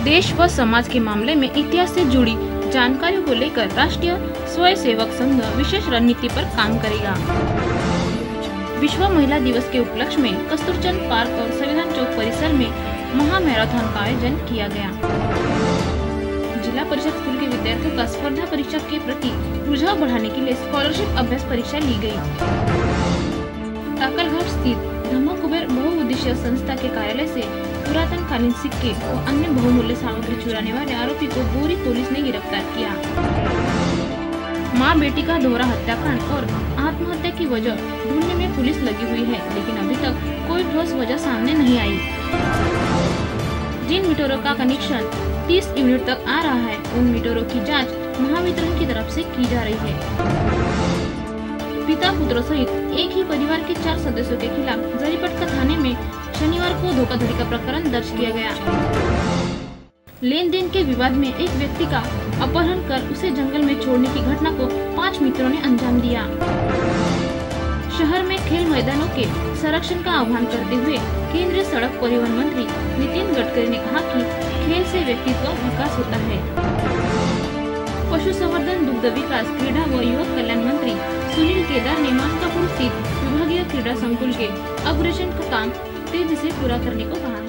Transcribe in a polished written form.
देश व समाज के मामले में इतिहास से जुड़ी जानकारियों को लेकर राष्ट्रीय स्वयंसेवक संघ विशेष रणनीति पर काम करेगा। विश्व महिला दिवस के उपलक्ष्य में कस्तूरचंद पार्क और संविधान चौक परिसर में महा मैराथन का आयोजन किया गया। जिला परिषद स्कूल के विद्यार्थियों का स्पर्धा परीक्षा के प्रति रुझान बढ़ाने के लिए स्कॉलरशिप अभ्यास परीक्षा ली गई। टाकलघाट स्थित ब्रह्म कुबेर बहुउद्देशीय संस्था के कार्यालय से पुरातन कालीन सिक्के व अन्य बहुमूल्य सामग्री चुराने वाले आरोपी को बोरी पुलिस ने गिरफ्तार किया। मां बेटी का दोहरा हत्याकांड और आत्महत्या की वजह ढूंढने में पुलिस लगी हुई है, लेकिन अभी तक कोई ठोस वजह सामने नहीं आई। जिन मीटरों का कनेक्शन 30 यूनिट तक आ रहा है, उन मीटरों की जांच महावितरण की तरफ से की जा रही है। पिता पुत्र सहित एक ही परिवार के 4 सदस्यों के खिलाफ जरीपटका थाने में शनिवार को धोखाधड़ी का प्रकरण दर्ज किया गया। लेन देन के विवाद में एक व्यक्ति का अपहरण कर उसे जंगल में छोड़ने की घटना को 5 मित्रों ने अंजाम दिया। शहर में खेल मैदानों के संरक्षण का आह्वान करते हुए केंद्रीय सड़क परिवहन मंत्री नितिन गडकरी ने कहा कि खेल से व्यक्तित्व विकास होता है। पशुसंवर्धन, दुग्ध विकास, क्रीडा व युवक कल्याण मंत्री सुनील केदार ने मानकापुर स्थित विभागीय क्रीडा संकुल के अपग्रेडेशन का काम तेजी से पूरा करने को कहा है।